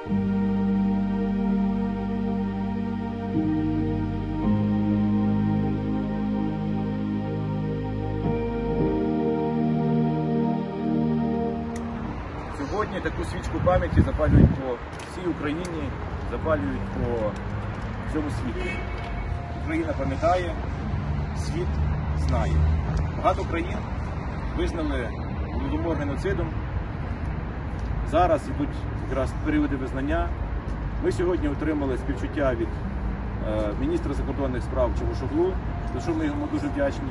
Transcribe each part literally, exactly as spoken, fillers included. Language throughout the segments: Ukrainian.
Сьогодні таку свічку пам'яті запалюють по всій Україні, запалюють по всьому світу. Україна пам'ятає, світ знає. Багато країн визнали Голодомор геноцидом. Зараз йдуть якраз періоди визнання. Ми сьогодні отримали співчуття від е, міністра закордонних справ Чавушоглу, за що ми йому дуже вдячні.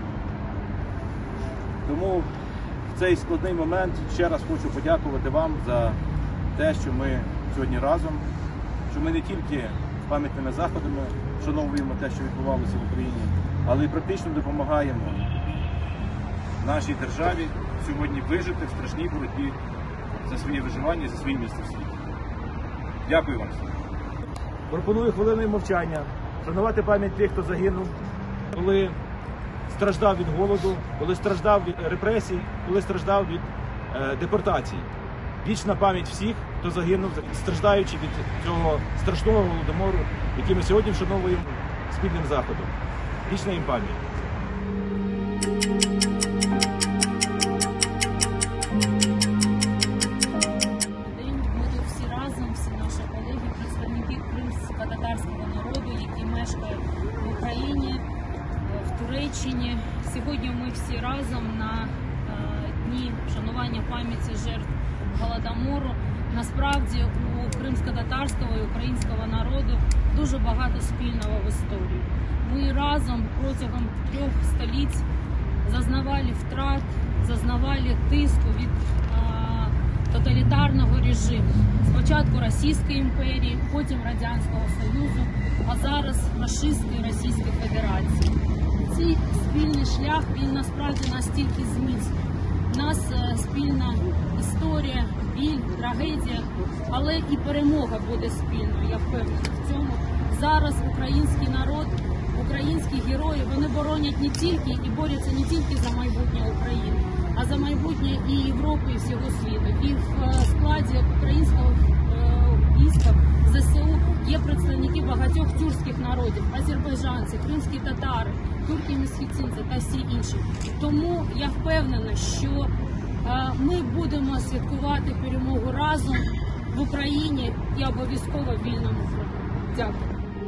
Тому в цей складний момент ще раз хочу подякувати вам за те, що ми сьогодні разом, що ми не тільки пам'ятними заходами вшановуємо те, що відбувалося в Україні, але й практично допомагаємо нашій державі сьогодні вижити в страшній боротьбі за своє виживання, за своє місце в світі. Дякую вам всім. Пропоную хвилиною мовчання вшанувати пам'ять тих, хто загинув, коли страждав від голоду, коли страждав від репресій, коли страждав від е, депортацій. Вічна пам'ять всіх, хто загинув, страждаючи від цього страшного голодомору, який ми сьогодні вшановуємо спільним заходом. Вічна їм пам'ять. Ми всі разом, всі наші колеги, представники кримсько-татарського народу, які мешкають в Україні, в Туреччині. Сьогодні ми всі разом на дні вшанування пам'яті жертв Голодомору. Насправді у кримсько-татарського і українського народу дуже багато спільного в історії. Ми разом протягом трьох століть зазнавали втрат, зазнавали тиску від а, тоталітарного режиму. Спочатку Російської імперії, потім Радянського Союзу, а зараз фашистської Російської Федерації. Цей спільний шлях, він насправді настільки зміцнює. У нас е, спільна історія, біль, трагедія, але і перемога буде спільною, я впевнена в цьому. Зараз український народ, українські герої, вони боронять не тільки і борються не тільки за майбутнє України, а за майбутнє і Європи, і всього світу. І в складі українського війська ЗСУ є представники багатьох тюркських народів, азербайджанці, кримські татари, турки-месхетинці та всі інші. Тому я впевнена, що ми будемо святкувати перемогу разом в Україні і обов'язково в вільному фронті. Дякую.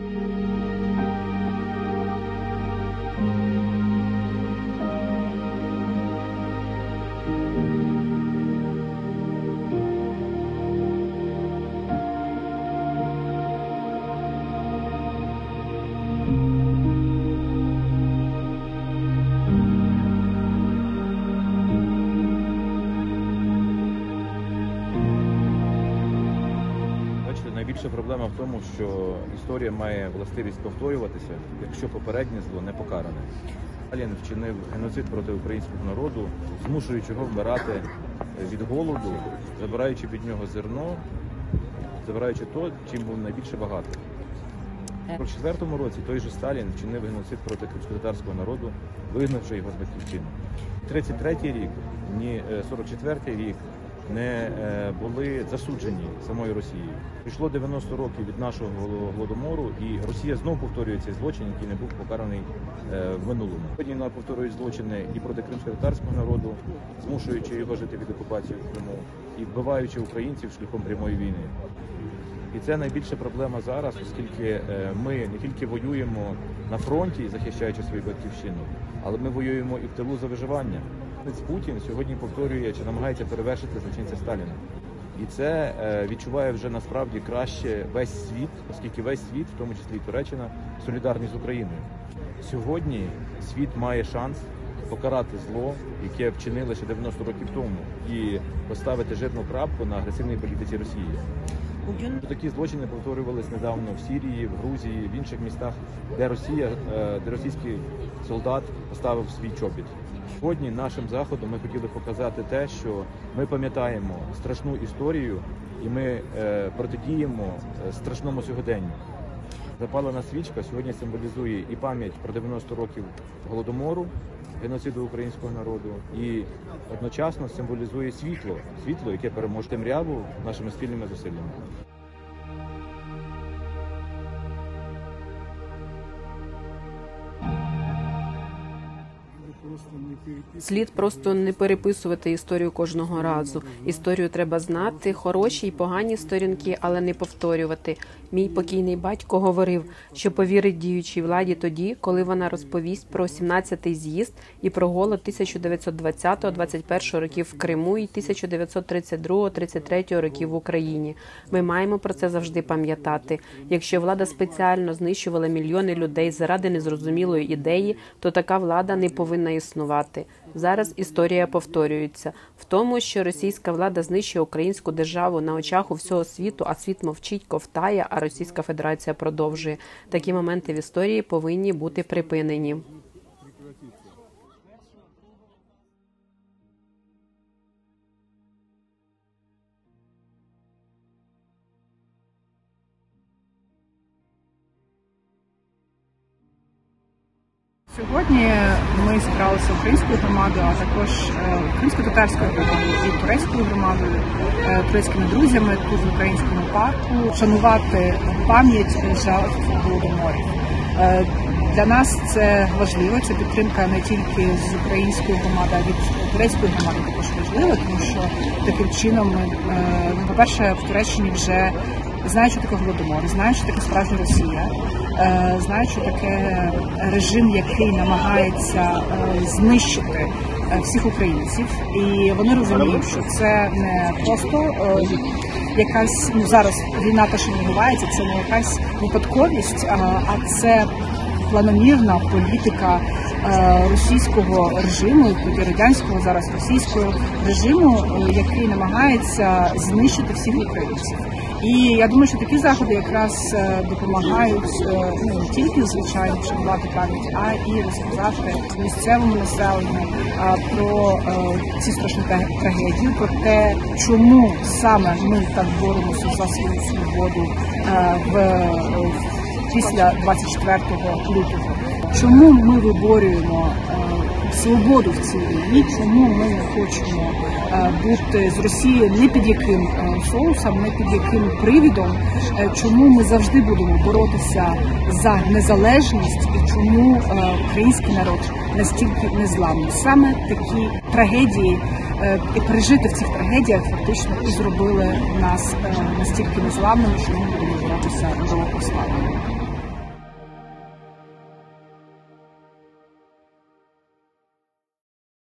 Найбільша проблема в тому, що історія має властивість повторюватися, якщо попереднє зло не покаране. Сталін вчинив геноцид проти українського народу, змушуючи його вмирати від голоду, забираючи від нього зерно, забираючи то, чим був найбільше багатий. У сорок четвертому році той же Сталін вчинив геноцид проти кримськотатарського народу, вигнавши його з батьківщини. тридцять третій рік, ні сорок четвертий рік не були засуджені самою Росією. Прийшло дев'яносто років від нашого голодомору, і Росія знову повторює цей злочин, який не був покараний в минулому. Сьогодні вона повторює злочини і проти кримськотатарського народу, змушуючи його жити від окупації в Криму, і вбиваючи українців шляхом прямої війни. І це найбільша проблема зараз, оскільки ми не тільки воюємо на фронті, захищаючи свою батьківщину, але ми воюємо і в тилу за виживання. Путін сьогодні повторює чи намагається перевершити злочинця Сталіна. І це відчуває вже насправді краще весь світ, оскільки весь світ, в тому числі і Туреччина, солідарні з Україною. Сьогодні світ має шанс покарати зло, яке вчинили ще дев'яносто років тому, і поставити жирну крапку на агресивній політиці Росії. Такі злочини повторювалися недавно в Сирії, в Грузії, в інших містах, де Росія, де російський солдат поставив свій чобіт. Сьогодні нашим заходом ми хотіли показати те, що ми пам'ятаємо страшну історію і ми протидіємо страшному сьогоденню. Запалена свічка сьогодні символізує і пам'ять про дев'яносто років Голодомору, геноциду українського народу, і одночасно символізує світло, світло, яке переможе темряву нашими спільними зусиллями. Слід просто не переписувати історію кожного разу. Історію треба знати, хороші й погані сторінки, але не повторювати. Мій покійний батько говорив, що повірить діючій владі тоді, коли вона розповість про сімнадцятий з'їзд і про голод тисяча дев'ятсот двадцятого - двадцять першого років в Криму і тисяча дев'ятсот тридцять другого - тридцять третього років в Україні. Ми маємо про це завжди пам'ятати. Якщо влада спеціально знищувала мільйони людей заради незрозумілої ідеї, то така влада не повинна існувати. Зараз історія повторюється. В тому, що російська влада знищує українську державу на очах у всього світу, а світ мовчить, ковтає, а Російська Федерація продовжує. Такі моменти в історії повинні бути припинені. Сьогодні ми зібралися українською громадою, а також українсько-татарською громадою і турецькою громадою, турецькими друзями тут в українському парку, шанувати пам'ять жертв голодоморів. Для нас це важливо, це підтримка не тільки з української громади, а від турецької громади також важлива, тому що таким чином ми, по-перше, в Туреччині вже знають, що таке голодомор, знають, що таке справжня Росія, знають, що таке режим, який намагається знищити всіх українців. І вони розуміють, що це не просто якась, ну зараз війна те, що відбувається, це не якась випадковість, а це планомірна політика російського режиму, тоді радянського, зараз російського режиму, який намагається знищити всіх українців. І я думаю, що такі заходи якраз допомагають ну, не тільки, звичайно, вшанувати пам'ять, а і розказати місцевому населенню про ці страшні трагедії, про те, чому саме ми так боремося за свою свободу в після двадцять четвертого лютого. Чому ми виборюємо свободу в цій війні, чому ми не хочемо бути з Росією не під яким соусом, не під яким привідом, чому ми завжди будемо боротися за незалежність і чому український народ настільки незламний. Саме такі трагедії і пережити в цих трагедіях фактично і зробили нас настільки незламними, що ми будемо боротися до останнього.